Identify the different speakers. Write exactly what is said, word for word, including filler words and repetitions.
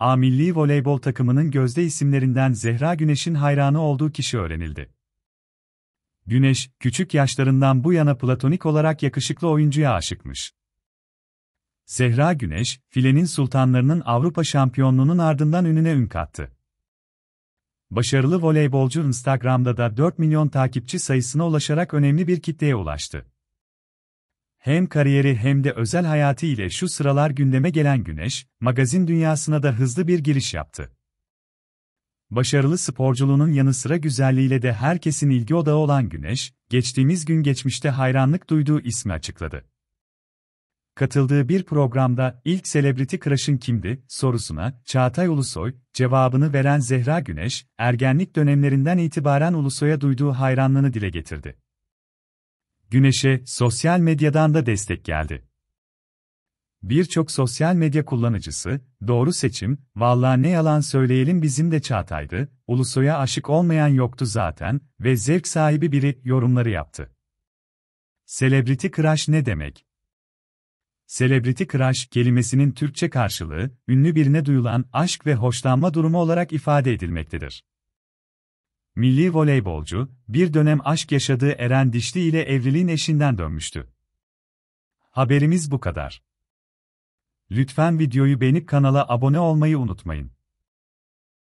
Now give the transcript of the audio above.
Speaker 1: A milli voleybol takımının gözde isimlerinden Zehra Güneş'in hayranı olduğu kişi öğrenildi. Güneş, küçük yaşlarından bu yana platonik olarak yakışıklı oyuncuya aşıkmış. Zehra Güneş, filenin sultanlarının Avrupa şampiyonluğunun ardından ününe ün kattı. Başarılı voleybolcu Instagram'da da dört milyon takipçi sayısına ulaşarak önemli bir kitleye ulaştı. Hem kariyeri hem de özel hayatı ile şu sıralar gündeme gelen Güneş, magazin dünyasına da hızlı bir giriş yaptı. Başarılı sporculuğunun yanı sıra güzelliğiyle de herkesin ilgi odağı olan Güneş, geçtiğimiz gün geçmişte hayranlık duyduğu ismi açıkladı. Katıldığı bir programda ilk Celebrity Crush'ın kimdi sorusuna Çağatay Ulusoy cevabını veren Zehra Güneş, ergenlik dönemlerinden itibaren Ulusoy'a duyduğu hayranlığını dile getirdi. Güneş'e sosyal medyadan da destek geldi. Birçok sosyal medya kullanıcısı, "Doğru seçim, vallahi ne yalan söyleyelim bizim de Çağatay'dı, Ulusoy'a aşık olmayan yoktu zaten ve zevk sahibi biri" yorumları yaptı. Celebrity Crush ne demek? Celebrity Crush kelimesinin Türkçe karşılığı, ünlü birine duyulan aşk ve hoşlanma durumu olarak ifade edilmektedir. Milli voleybolcu, bir dönem aşk yaşadığı Eren Dişli ile evliliğin eşinden dönmüştü. Haberimiz bu kadar. Lütfen videoyu beğenip kanala abone olmayı unutmayın.